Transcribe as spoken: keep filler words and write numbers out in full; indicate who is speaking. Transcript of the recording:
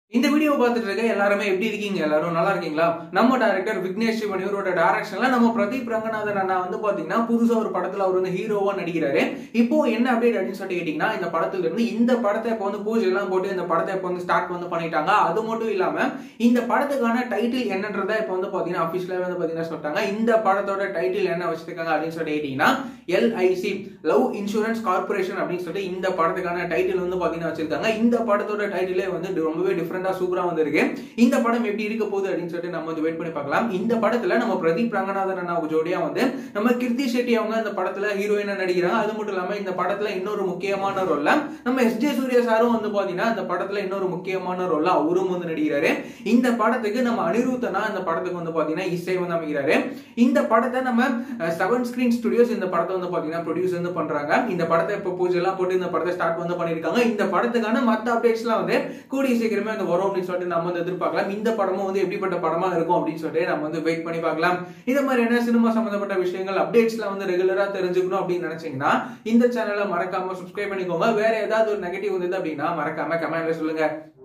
Speaker 1: இந்த வீடியோ பார்த்துட்டு இருக்க எல்லாருமே எப்படி இருக்கீங்க? எல்லாரும் நல்லா இருக்கீங்களா? நம்ம டைரக்டர் விக்னேஷ் சிவன் இவரோட டைரக்ஷன்ல நம்ம பிரதீப் ரங்கநாதன் அண்ணா வந்து பாத்தீங்கன்னா புதுசா ஒரு படத்துல அவர் வந்து ஹீரோவா நடிக்கிறாரு. இப்போ என்ன அப்டேட் அப்படின்னு சொல்லிட்டு கேட்டீங்கன்னா, இந்த படத்துல இருந்து இந்த படத்தை இப்போ வந்து பூஜை எல்லாம் போட்டு இந்த படத்தை இப்போ வந்து ஸ்டார்ட் வந்து பண்ணிட்டாங்க. அது மட்டும் இல்லாம இந்த படத்துக்கான டைட்டில் என்னன்றதை இப்போ வந்து பாத்தீங்கன்னா அபிஷியலா வந்து பாத்தீங்கன்னா சொல்லிட்டாங்க. இந்த படத்தோட டைட்டில் என்ன வச்சிருக்காங்க அப்படின்னு சொல்லிட்டு கேட்டீங்கன்னா L I C love insurance corporation அப்படின்னு சொல்லிட்டு இந்த படத்துக்கான டைட்டில் வந்து பாத்தீங்கன்னா வச்சிருக்காங்க. இந்த படத்தோட டைட்டிலே வந்து ரொம்பவே டிஃபரெண்ட் சூப்பரா வந்திருக்கு. இந்த படம் எப்படி இருக்க போகுது அப்படின்னு சொல்லிட்டு நம்ம வந்து வெயிட் பண்ணி பார்க்கலாம். இந்த படத்துல நம்ம பிரதீப் ரங்கநாதன் அண்ணா ஜோடியா வந்து நம்ம கிருத்தி ஷெட்டி அவங்க இந்த படத்துல ஹீரோயினா நடிக்கிறாங்க. அது மட்டும் இல்லாம இந்த படத்துல இன்னொரு முக்கியமான ரோல்ல நம்ம எஸ் ஜே சூர்யா சாரும் வந்து பாத்தீங்கன்னா இந்த படத்துல இன்னொரு முக்கியமான ரோல்ல அவரும் வந்து நடிக்கிறாரு. இந்த படத்துக்கு நம்ம அனிருத்தனா இந்த படத்துக்கு வந்து பாத்தீங்கன்னா இசை வந்து அமைக்கிறாரு. இந்த படத்தை நம்ம செவன் ஸ்கிரீன் ஸ்டுடியோஸ் இந்த படத்தை வந்து பாத்தீங்கன்னா ப்ரொடியூஸ் வந்து பண்றாங்க. இந்த படத்தை இப்போ பூஜை எல்லாம் போட்டு இந்த படத்தை ஸ்டார்ட் வந்து பண்ணிருக்காங்க. இந்த படத்துக்கான மற்ற அப்டேட்ஸ் எல்லாம் வந்து கூடிய சீக்கிரமே அந்த வரும் அப்படின்னு சொல்லிட்டு நம்ம வந்து எதிர்பார்க்கலாம். இந்த படமும் வந்து எப்படிப்பட்ட படமா இருக்கும் அப்படின்னு சொல்லிட்டு நம்ம வந்து வெயிட் பண்ணி பார்க்கலாம். இந்த மாதிரியான சினிமா சம்பந்தப்பட்ட விஷயங்கள் அப்டேட்ஸ்லாம் வந்து ரெகுலரா தெரிஞ்சுக்கணும் அப்படின்னு நினைச்சீங்கன்னா இந்த சேனலை மறக்காம சப்ஸ்கிரைப் பண்ணிக்கோங்க. வேற ஏதாவது ஒரு நெகட்டிவ் வந்தது அப்படின்னா மறக்காம கமெண்ட்ல சொல்லுங்க.